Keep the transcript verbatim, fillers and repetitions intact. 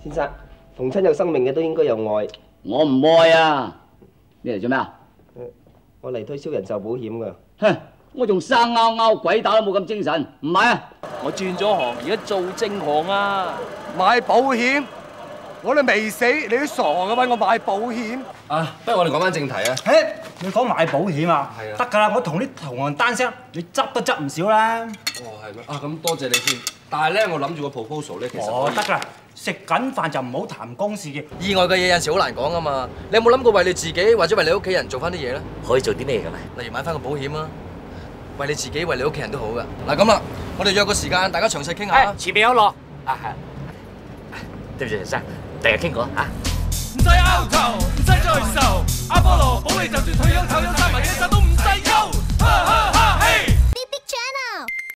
先生，逢親有生命嘅都應該有愛。 我唔愛啊！你嚟做咩啊？ 我嚟推銷人壽保險㗎。 哼！我仲生勾勾，鬼打都冇咁精神，唔買啊！ 我轉咗行，而家做正行啊！買保險，我哋未死，你都傻㗎嘛？我買保險啊！不如我哋講翻正題啊！ 嘿，你講買保險啊？ 係啊， 得㗎啦！我同啲同行單聲，你執都執唔少啦。 哦，係咩？啊，咁多謝你先。但係咧，我諗住個 proposal 咧，其實哦，得㗎啦，食緊飯就唔好談公事嘅。 意外嘅嘢有時好難講㗎嘛。你有冇諗過為你自己或者為你屋企人做翻啲嘢咧？ 可以做啲咩㗎咧？ 例如買翻個保險啊，為你自己、為你屋企人都好㗎。嗱咁啦，我哋約個時間，大家詳細傾下。 前面有落啊，係。對唔住，陳生，第日傾過嚇。 唔使拗頭，唔使再愁，阿波羅保你就算退休，湊休生埋嘅就都唔使憂。